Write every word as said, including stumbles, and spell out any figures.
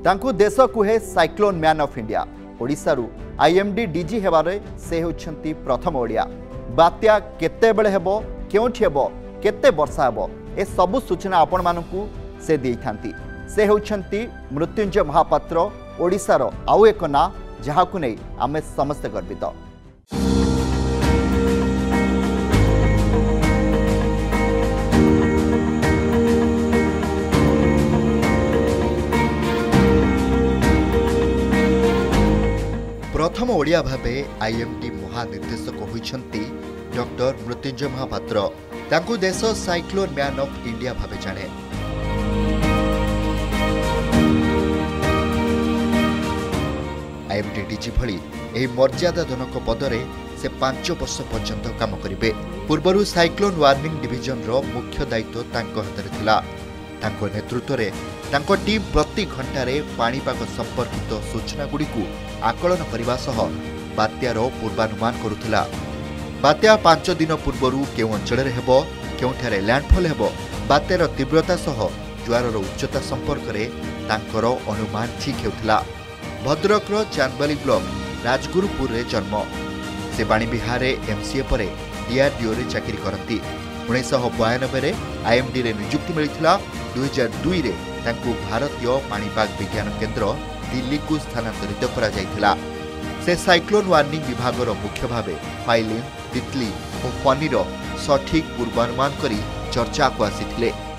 तांकु देश कुहे cyclone man of India. ओडिशारू आईएमडी डीजी हेबारे से होउछंती प्रथम ओडिया। बात्या केते बेले हेबो, केउठी हेबो, केते वर्षा हेबो, ए सबु सूचना आपण मानकू से देइथांती। से होउछंती मृत्युंजय महापात्र, ओडिशार आउ एक ना जहाकू नै आमे समस्त गर्वित। प्रथम ओडिया भावे आईएमडी महानिर्देशक होइछंती डॉक्टर मृत्युंजय महापात्र। तांकु देश साइक्लोन मैन ऑफ इंडिया भावे जाने। आईएमडी डीजी भली एही मर्यादाजनक पदरे से पांच वर्ष पर्यंत काम करिवे। पूर्वरु साइक्लोन वार्निंग डिविजन रो मुख्य दायित्व तांको हातरे थिला। तांको नेतृत्व रे तांको टीम प्रति घंटारे पाणीपाग संपर्कित सूचना गुडी को आकलन करने सह बात्यार पूर्वानुमान करुथिला। बात्या पांच दिन पूर्वरु केउ अंचल हेबो, केउठारे लैंडफॉल हेबो, बात्यार तीव्रता सह ज्वारर उच्चता संपर्क रे तांकर अनुमान ठीक हेउथिला। भद्रकर चांदबाली ब्लॉक राजगुरुपुर रे जन्म। से बाणी बिहार एमसीए परे डीआरडीओ रे चाकरी करती। उन्नीस बयानबे रे आईएमडी रे नियुक्ति मिलिथिला। दो हज़ार दो रे तांकु भारतीय पाणीपाग विज्ञान केंद्र दिल्ली को स्थानांतरित करा जायथिला। से साइक्लोन वार्निंग विभागर मुख्य भावे फाइलिन, तितली और फनीर सठिक पूर्वानुमान करी चर्चा को आसीथिले।